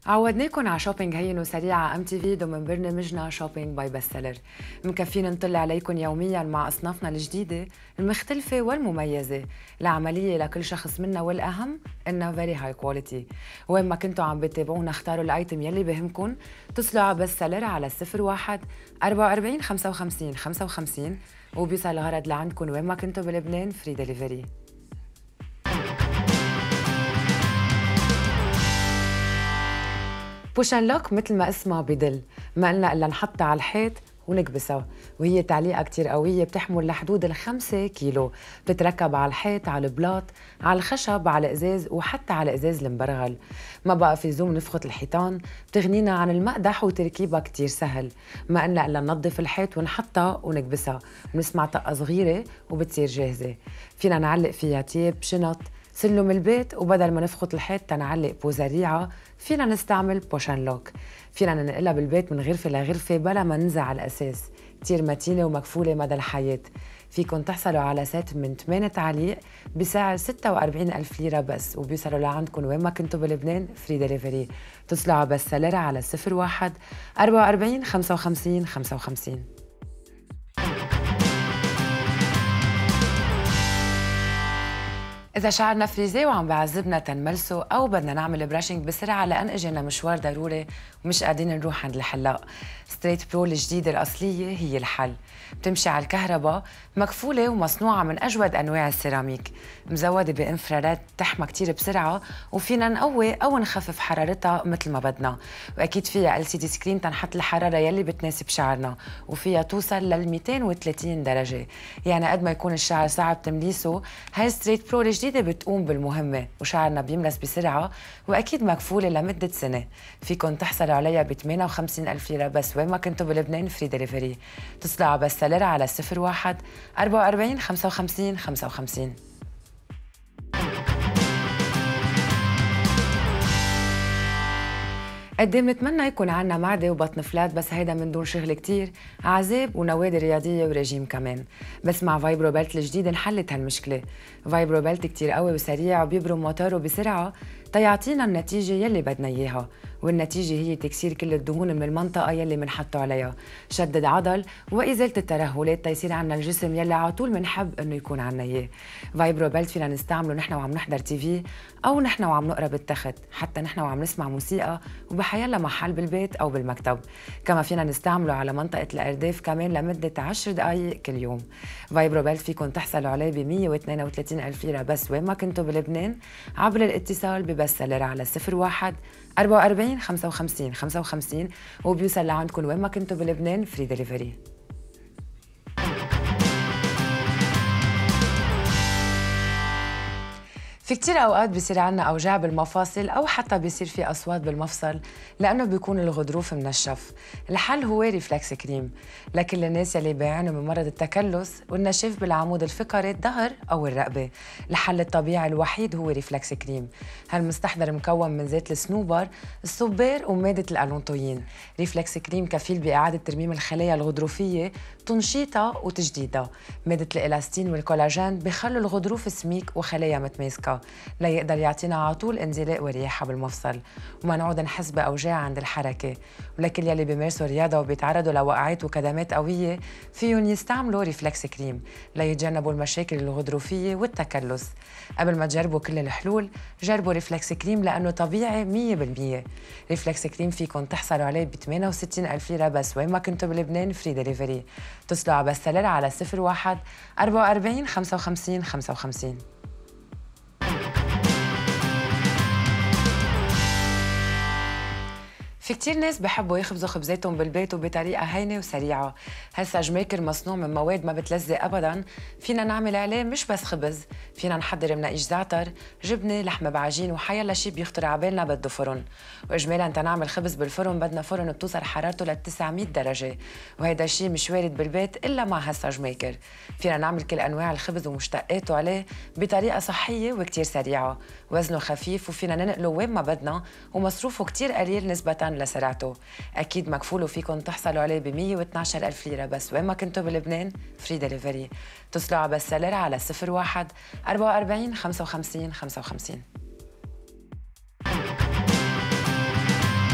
عودناكم على شوبينج هين وسريع على ام تي في ضمن برنامجنا شوبينج باي بست سيلر. مكفينا نطلع عليكم يوميا مع اصنافنا الجديده المختلفه والمميزه، العمليه لكل شخص منا والاهم انها فيري هاي كواليتي. وين ما كنتوا عم بتابعونا اختاروا الايتم يلي بهمكم، اتصلوا على بست سيلر على 01 44 55 55 وبيوصل الغرض لعندكم وين ما كنتوا بلبنان، فري دليفري. بوش ان لوك مثل ما اسمها بدل، ما قلنا الا نحطها على الحيط ونكبسها، وهي تعليقه كتير قويه بتحمل لحدود ال5 كيلو، بتتركب على الحيط، على البلاط، على الخشب، على الازاز، وحتى على الازاز المبرغل. ما بقى في زوم نفخت الحيطان، بتغنينا عن المقدح وتركيبها كتير سهل. ما قلنا الا ننظف الحيط ونحطها ونكبسها، ونسمع طقه صغيره وبتصير جاهزه. فينا نعلق فيها تياب، شنط، سلم البيت، وبدل ما نفخت الحيط تنعلق بوزريعة فينا نستعمل بوشن لوك. فينا ننقلها بالبيت من غرفة لغرفة بلا ما ننزع على الأساس، كتير متينة ومكفولة مدى الحياة. فيكن تحصلوا على سيت من 8 تعليق بسعر 46 ألف ليرة بس، وبيوصلوا لعندكم وين ما كنتوا بلبنان، فري دليفري. اتصلوا على بست سيلر على 01 44 55 55. إذا شعرنا فريزي وعم بعذبنا تنملسه، أو بدنا نعمل براشنج بسرعة لأن إجينا مشوار ضروري ومش قادرين نروح عند الحلاق، ستريت برو الجديدة الأصلية هي الحل. بتمشي على الكهرباء، مكفولة ومصنوعة من أجود أنواع السيراميك، مزودة بإنفرارات بتحمى كتير بسرعة، وفينا نقوي أو نخفف حرارتها مثل ما بدنا. وأكيد فيها LCD سكرين تنحط الحرارة يلي بتناسب شعرنا، وفيها توصل لل 230 درجة. يعني قد ما يكون الشعر صعب تمليسه، هاي ستريت برو الجديدة بتقوم بالمهمة، وشعرنا بيملس بسرعة، وأكيد مكفولة لمدة سنة. فيكن تحصلوا عليها ب 58 ألف ليرة بس، وين ما كنتوا بلبنان، فري دليفري. اتصلوا على بست سيلر على 01 44 55 55. قد ايه بنتمنى يكون عنا معدة وبطن فلات، بس هيدا من دون شغل كتير، عذاب ونوادي رياضية ورجيم كمان. بس مع فايبرو بيلت الجديد انحلت هالمشكلة. فايبرو بيلت كتير قوي وسريع وبيبرم موتوره بسرعة تيعطينا النتيجة يلي بدنا إياها، والنتيجة هي تكسير كل الدهون من المنطقة يلي منحطه عليها، شدد عضل، وإزالة الترهلات تيصير عنا الجسم يلي على طول منحب إنه يكون عنا إياه. فايبرو بيلت فينا نستعمله نحن وعم نحضر تي في، أو نحن وعم نقرا بالتخت، حتى نحن وعم نسمع موسيقى، وبحيلا محل بالبيت أو بالمكتب. كما فينا نستعمله على منطقة الأرداف كمان لمدة 10 دقايق كل يوم. فايبرو بيلت فيكن تحصلوا عليه ب 132 ألف ليرة بس، وين ما كنتوا بلبنان، عبر الاتصال ببست سيلر على 01 44 55 55 وبيوصل لعندكم وين ما كنتوا بلبنان، فري دليفري. في كتير أوقات بيصير عنا أوجاع بالمفاصل، أو حتى بيصير في أصوات بالمفصل لأنه بيكون الغضروف منشف. الحل هو ريفلكس كريم لكل الناس يلي بيعانوا من مرض التكلس والنشاف بالعمود الفقري، الظهر أو الرقبة. الحل الطبيعي الوحيد هو ريفلكس كريم. هالمستحضر مكون من زيت الصنوبر، الصبار، ومادة الألونتوين. ريفلكس كريم كفيل بإعادة ترميم الخلايا الغضروفية، تنشيطها وتجديدها. مادة الإلاستين والكولاجين بخلوا الغضروف سميك وخلايا متماسكة، ليقدر يعطينا على طول انزلاق ورياحة بالمفصل، وما نعود نحس بأوجاع عند الحركة. ولكل يلي بيمارسوا رياضة وبيتعرضوا لوقعات وكدمات قوية، فيهم يستعملوا ريفلكس كريم ليتجنبوا المشاكل الغضروفية والتكلس. قبل ما تجربوا كل الحلول، جربوا ريفلكس كريم لأنه طبيعي 100%. ريفلكس كريم فيكم تحصلوا عليه ب 68 ألف ليرة بس، وين ما كنتوا بلبنان، فري دليفري. اتصلوا على بست سيلر على 01 44 55 55. في كتير ناس بحبوا يخبزوا خبزاتهم بالبيت وبطريقة هينة وسريعة. هالساج ميكر مصنوع من مواد ما بتلزق أبداً، فينا نعمل عليه مش بس خبز، فينا نحضر مناقيش زعتر، جبنة، لحمة بعجين، وحيلا شي بيخطر عبالنا بده فرن. وإجمالاً تنعمل خبز بالفرن بدنا فرن بتوصل حرارته ل 900 درجة، وهيدا الشي مش وارد بالبيت إلا مع هالساج ميكر. فينا نعمل كل أنواع الخبز ومشتقاته عليه بطريقة صحية وكتير سريعة، وزنه خفيف، وفينا ننقله وين ما بدنا، ومصروفه كتير قليل نسبة لسرعته. أكيد مكفول فيكم تحصلوا عليه ب 112 ألف ليرة بس، وين ما كنتوا بلبنان، فري دليفري. اتصلوا على بست سيلر على 01 44 55 55.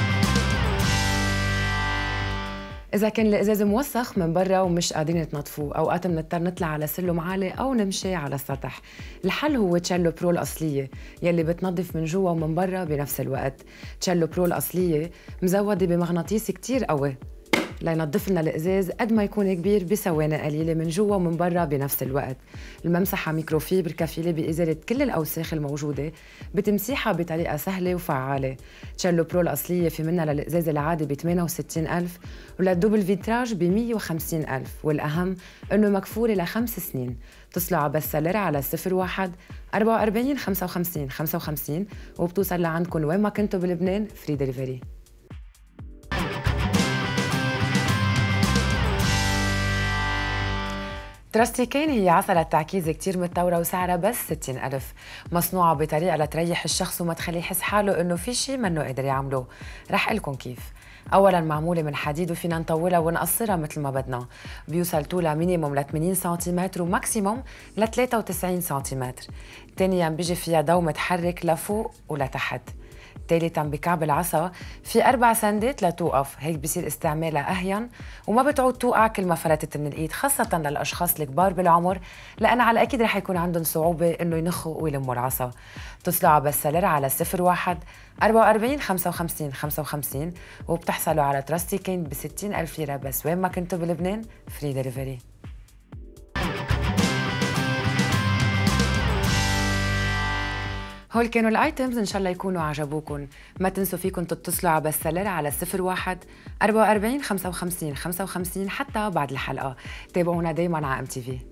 إذا كان الإزاز موسخ من برا ومش قادرين تنظفوه، أوقات بنضطر نطلع على سلم عالي أو نمشي على السطح. الحل هو تشيلو برو الأصلية يلي بتنظف من جوا ومن برا بنفس الوقت. تشيلو برو الأصلية مزودة بمغناطيس كتير قوي لينظف لنا الإزاز قد ما يكون كبير بثواني قليلة من جوا ومن برا بنفس الوقت. الممسحة ميكروفيبر كفيلة بإزالة كل الأوساخ الموجودة بتمسيحها بطريقة سهلة وفعالة. تشيلو برو الأصلية في منها للإزاز العادي ب 68,000 وللدوبل فيتراج ب 150,000، والأهم إنه مكفولة ل5 سنين. اتصلوا على بستسيلر على 01 44 55 55 وبتوصل لعندكم وين ما كنتوا بلبنان فري دليفري. تراستي كين هي عصا للتعكيز كتير متطورة وسعرها بس 60,000، مصنوعة بطريقة لتريح الشخص وما تخليه يحس حاله إنه في شي منه قادر يعمله. رح قلكن كيف. أولاً معمولة من حديد وفينا نطولها ونقصرها مثل ما بدنا. بيوصل طولها مينيموم ل 80 سنتيمتر وماكسيموم ل 93 سنتيمتر. تانياً بيجي فيها ضو متحرك لفوق ولتحت. ثالثاً بكعب العصا في 4 سندات لتوقف، هيك بصير استعمالها أهين وما بتعود توقع كل ما فلتت من الإيد، خاصة للأشخاص الكبار بالعمر لأن على الأكيد رح يكون عندهم صعوبة إنه ينخوا ويلموا العصا. اتصلوا على بستسيلر على 01 44 55 55 وبتحصلوا على تراستي كين ب 60,000 ليرة بس وين ما كنتوا بلبنان فري دليفري. هول كانوا الايتمز، ان شاء الله يكونوا عجبوكم. ما تنسوا فيكم تتصلوا على بستسيلر على 01 44 55 55 حتى بعد الحلقه. تابعونا دايما على MTV.